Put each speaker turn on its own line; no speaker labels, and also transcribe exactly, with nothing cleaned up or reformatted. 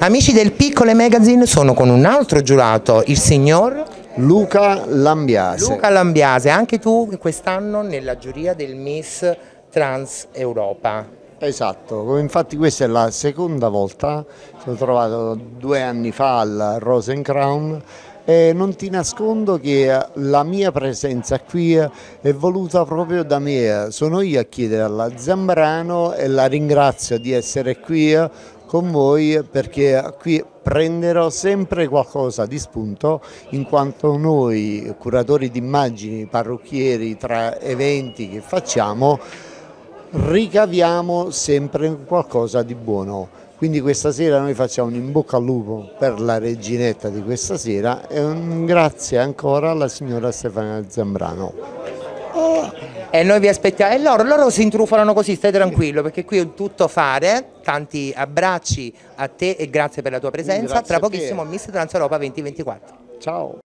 Amici del Piccole Magazine, sono con un altro giurato, il signor
Luca Lambiase.
Luca Lambiase, anche tu quest'anno nella giuria del Miss Trans Europa.
Esatto, infatti questa è la seconda volta, sono trovato due anni fa al Rose and Crown e non ti nascondo che la mia presenza qui è voluta proprio da me, sono io a chiedere alla Zambrano e la ringrazio di essere qui con voi perché qui prenderò sempre qualcosa di spunto in quanto noi curatori d'immagini, parrucchieri, tra eventi che facciamo ricaviamo sempre qualcosa di buono. Quindi questa sera noi facciamo un in bocca al lupo per la reginetta di questa sera e un grazie ancora alla signora Stefania Zambrano.
Oh. E noi vi aspettiamo, e loro, loro si intrufolano così, stai tranquillo perché qui è tutto fare, tanti abbracci a te e grazie per la tua presenza,
Grazie
tra pochissimo Miss Trans Europa duemilaventiquattro.
Ciao!